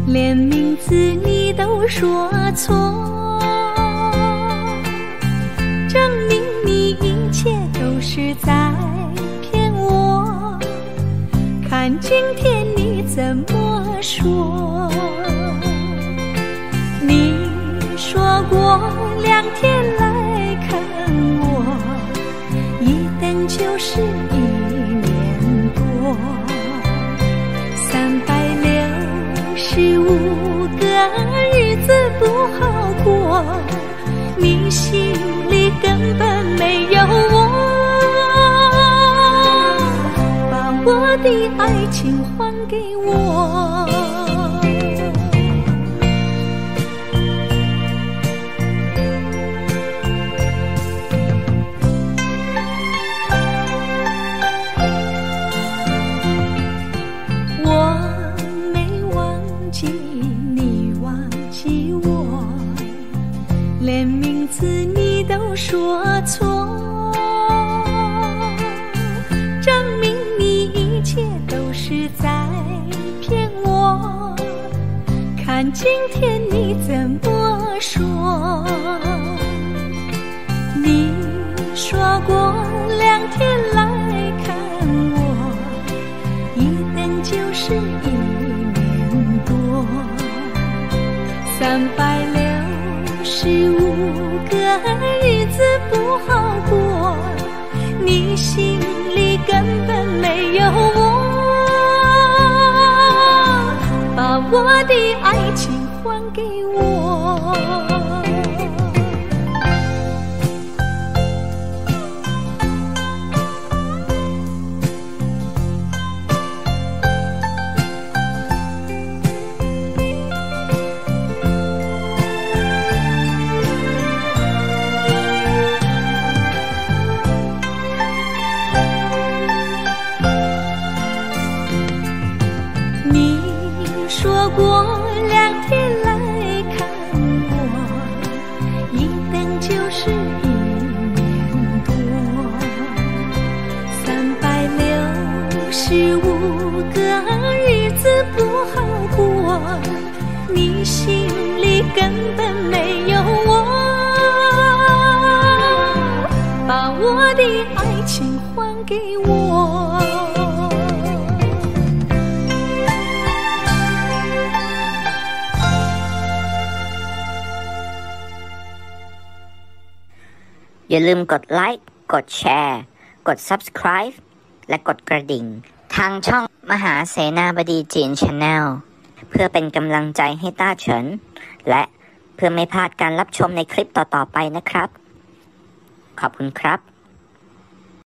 连名字你都说错，证明你一切都是在骗我。看今天你怎么说？你说过2天来看我，一等就是1年多，365个日子不好过，你心里根本没有我，把我的爱情还给我。连名字你都说错，证明你一切都是在骗我。看今天你怎么说？你说过2天来看我，一等就是1年多，365个日子不好过，你心里根本没有我，把我的爱情还给我。说过2天来看我，一等就是1年多，365个日子不好过，你心里根本没有我，把我的爱情还给我。 อย่าลืมกดไลค์กดแชร์กด Subscribe และกดกระดิ่งทางช่องมหาเสนาบดีจีน Channel เพื่อเป็นกำลังใจให้ต้าเฉินและเพื่อไม่พลาดการรับชมในคลิปต่อๆไปนะครับขอบคุณครับ